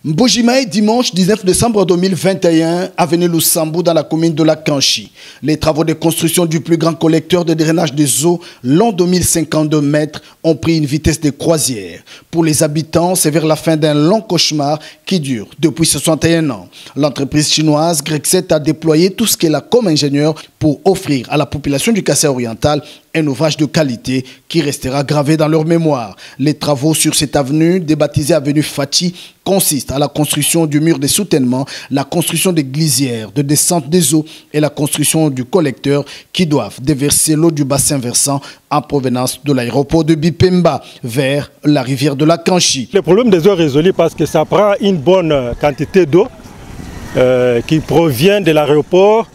Mbujimai, dimanche 19 décembre 2021, avenue Lusambou dans la commune de la Kanchi. Les travaux de construction du plus grand collecteur de drainage des eaux, long de 1052 mètres, ont pris une vitesse de croisière. Pour les habitants, c'est vers la fin d'un long cauchemar qui dure depuis 61 ans. L'entreprise chinoise Grexet a déployé tout ce qu'elle a comme ingénieur pour offrir à la population du Kasaï oriental un ouvrage de qualité qui restera gravé dans leur mémoire. Les travaux sur cette avenue, débaptisée avenue Fati, consistent à la construction du mur de soutènement, la construction des glissières de descente des eaux et la construction du collecteur qui doivent déverser l'eau du bassin versant en provenance de l'aéroport de Bipemba vers la rivière de la Kanchi. Le problème des eaux est résolu parce que ça prend une bonne quantité d'eau qui provient de l'aéroport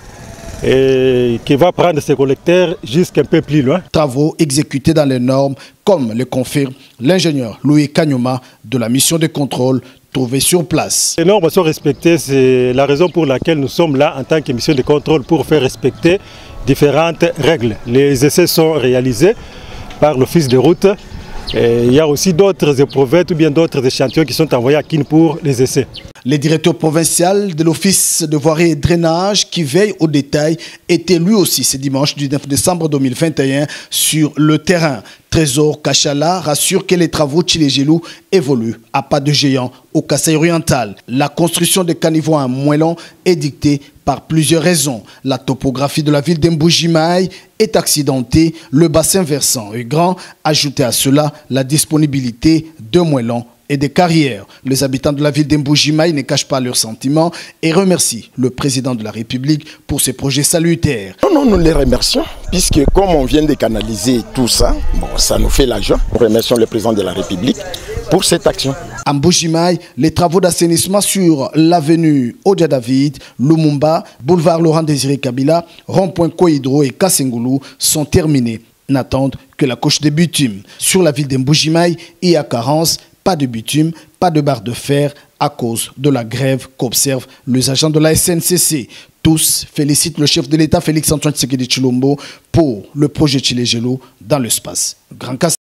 et qui va prendre ses collecteurs jusqu'un peu plus loin. Travaux exécutés dans les normes, comme le confirme l'ingénieur Louis Kanyoma de la mission de contrôle trouvée sur place. Les normes sont respectées, c'est la raison pour laquelle nous sommes là en tant que mission de contrôle pour faire respecter différentes règles. Les essais sont réalisés par l'office de route. Et il y a aussi d'autres éprouvettes ou bien d'autres échantillons qui sont envoyés à Kin pour les essais. Le directeur provincial de l'Office de voirie et drainage qui veille aux détails était lui aussi ce dimanche du 9 décembre 2021 sur le terrain. Trésor Kachala rassure que les travaux Tchilégelou évoluent à pas de géant au Kasaï oriental. La construction des caniveaux à Moellon est dictée par plusieurs raisons. La topographie de la ville d'Mbujimai est accidentée, le bassin versant est grand. Ajoutez à cela la disponibilité de Moellon et des carrières. Les habitants de la ville d'Mbujimai ne cachent pas leurs sentiments et remercient le président de la République pour ces projets salutaires. Nous les remercions, puisque comme on vient de canaliser tout ça, ça nous fait la joie. Nous remercions le président de la République pour cette action. À Mbujimai, les travaux d'assainissement sur l'avenue Odia David, Lumumba, boulevard Laurent Désiré Kabila, rond-point Kohidro et Kassengoulou sont terminés. N'attendent que la couche de bitume. Sur la ville d'Mbujimai, il y a carence. Pas de bitume, pas de barre de fer à cause de la grève qu'observent les agents de la SNCC. Tous félicitent le chef de l'État Félix Antoine Tshisekedi Tshilombo pour le projet Tchilégelou dans l'espace Grand Kasaï.